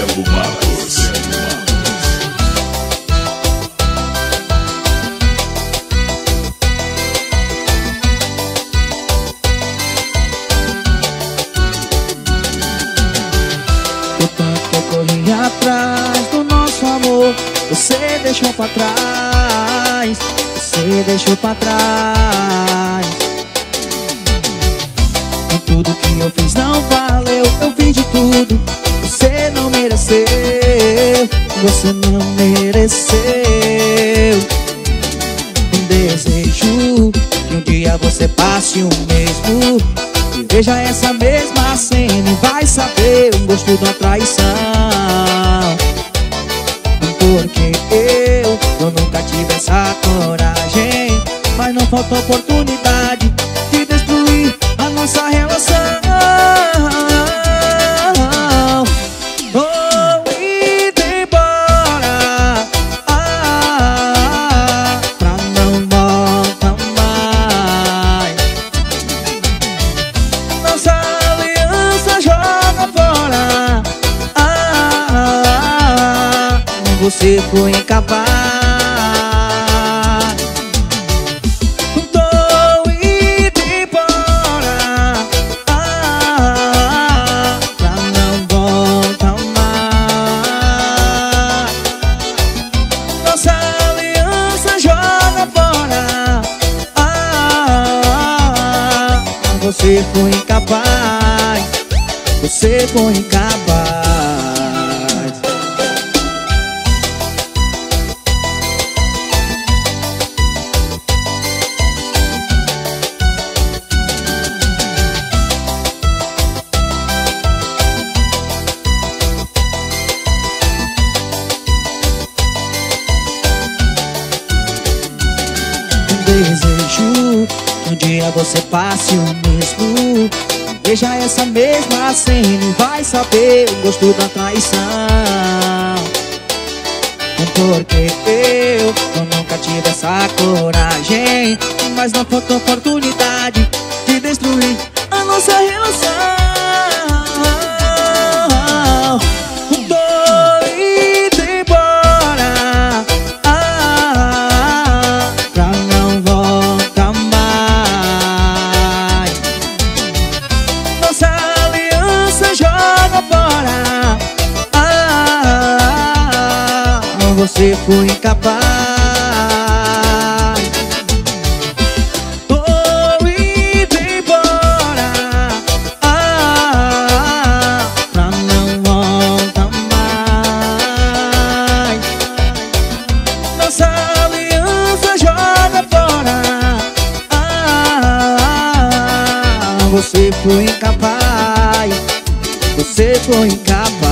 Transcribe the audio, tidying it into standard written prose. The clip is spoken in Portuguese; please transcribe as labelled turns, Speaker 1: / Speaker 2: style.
Speaker 1: Marcelo Marcos.
Speaker 2: O tanto que eu corri atrás do nosso amor, você deixou pra trás, você deixou pra trás. E tudo que eu fiz não valeu, eu fiz de tudo, você não mereceu, você não mereceu. Desejo que um dia você passe o mesmo e veja essa mesma cena e vai saber o gosto da traição. Porque eu nunca tive essa coragem, mas não falta oportunidade de destruir a nossa relação. Vou indo embora, pra não voltar mais. Nossa aliança joga fora, você foi incapaz. Tô indo embora, pra não voltar mais. Nossa aliança joga fora, você foi incapaz, você foi incapaz. Desejo que um dia você passe o mesmo, veja essa mesma cena e vai saber o gosto da traição. Porque eu nunca tive essa coragem, mas não faltou oportunidade de destruir a nossa relação. Você foi incapaz. Tô indo embora, pra não voltar mais. Nossa aliança joga fora, você foi incapaz, você foi incapaz.